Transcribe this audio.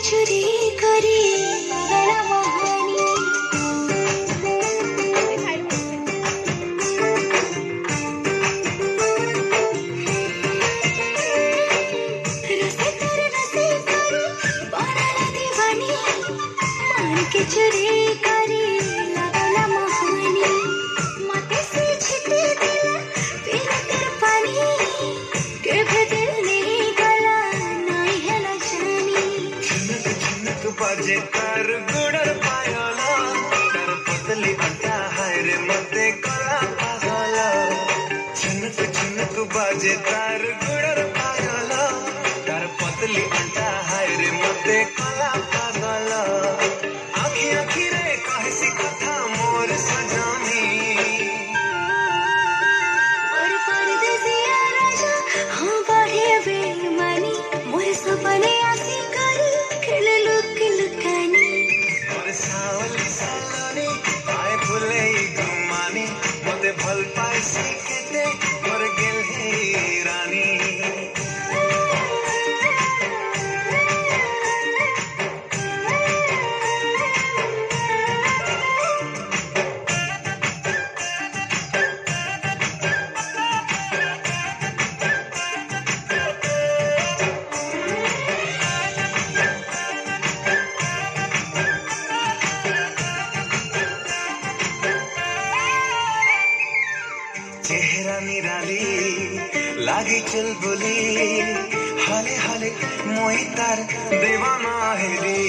चुरी करी गला मोहनी रसे करी बनाला दीवानी मान के चुरी करी गला मोहनी मते से छिटे दिल फिर तेरे पानी के दिल नहीं गला नहीं है ना जानी बाजे तार गुड़र पायला तार पतली अंटा हाय रे मते कला पागला झुनक झुनक बाजे तार गुड़र पायला तार पतली अंटा हाय रे मते कला पागला आखी आखी रे कहे सी कथा मोर सजानी और परदेसिया राजा हाँ बाहे बेईमानी मोर सपने आसी करी खेल लुक लुकानी और सावली सालानी आए फुले गुमानी मते भल पाई सी केते और गेल हे रानी चेहरा निराली लागी चल बोली हाले हाले मोई तार दीवाना हेली